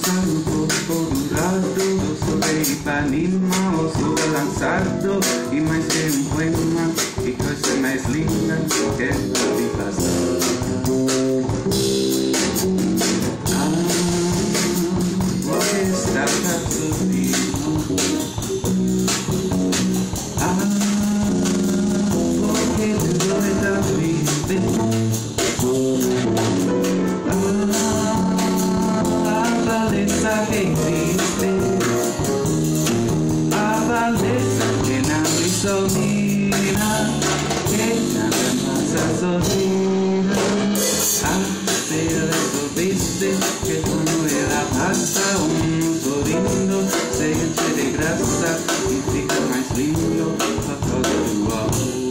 un poco durado, sobre Ipanema o sobre lanzado, y más que un poema, y cosa más linda que la vi pasar. Porque está sorrindo. Porque tudo está triste. A que existe, a valesa que não dissolvida, que nada más asomina. Pero resolviste que cuando ela passa sorrindo se enche de graça e fica mais lindo a causa do amor.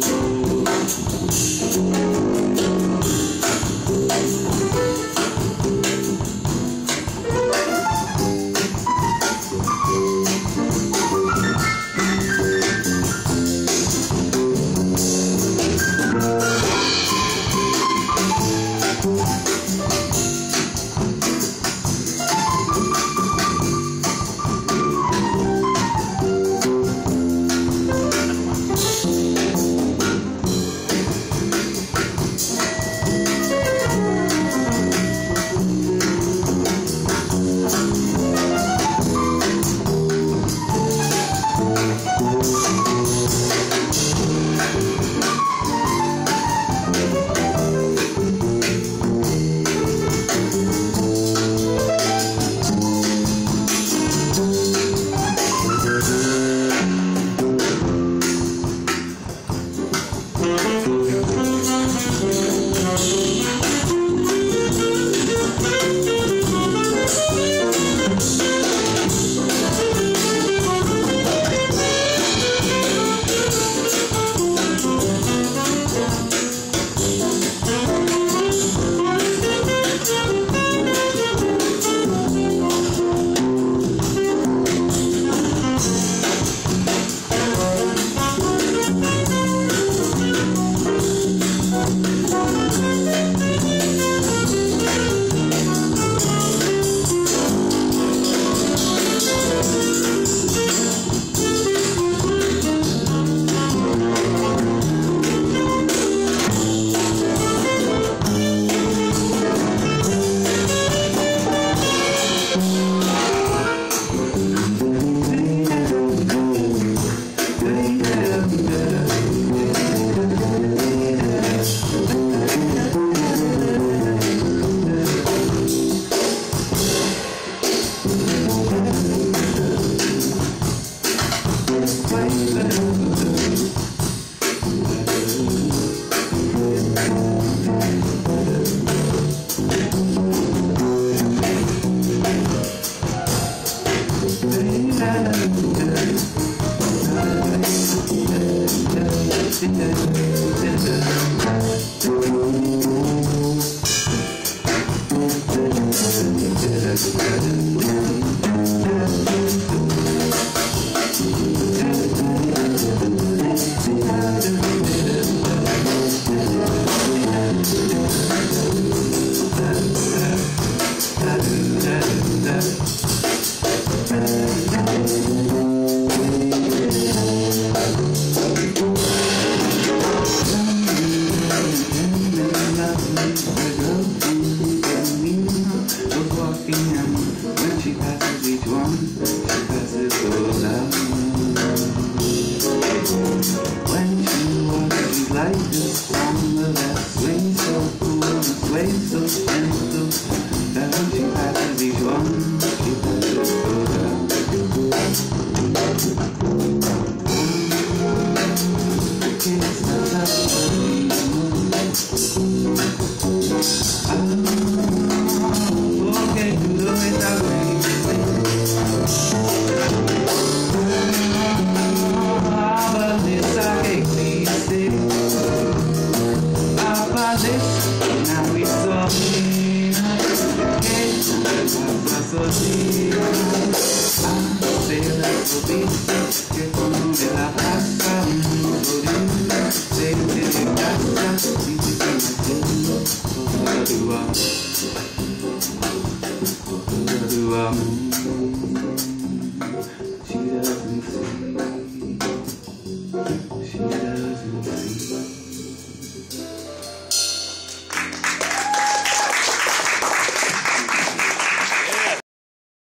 Que como de la pasta, se te casa y te quedas todo a tu to our moon. She doesn't see.